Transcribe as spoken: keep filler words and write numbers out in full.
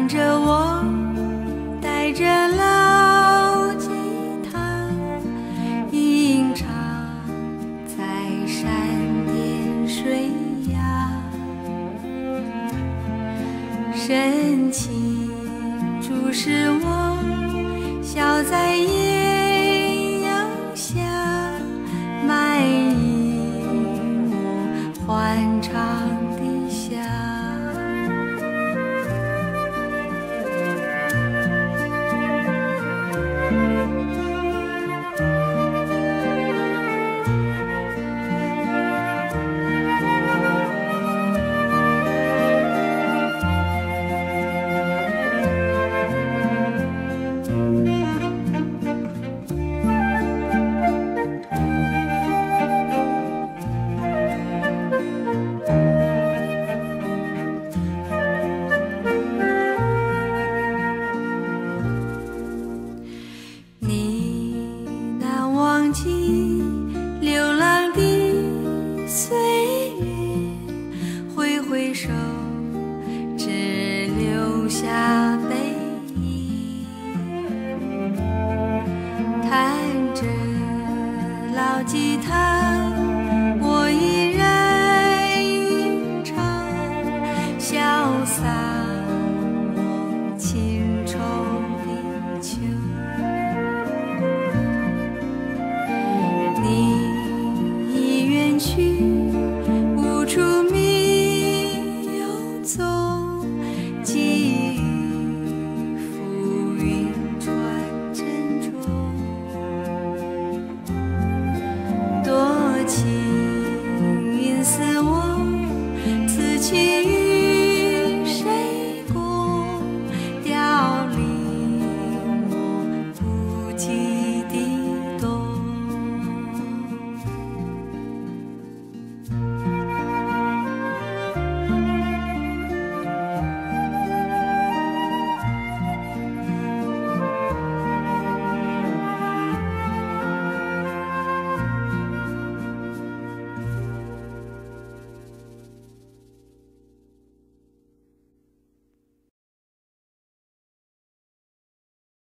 伴着我，带着老吉他，吟唱在山巅水崖，深情注视我，笑在艳阳下，埋影我欢唱的夏。你难忘记流浪的岁月，挥挥手，只留下背影。弹着老吉他，我依然吟唱，潇洒我情愁的秋。你已远去，无处觅游踪，寄予浮云传沉重。多情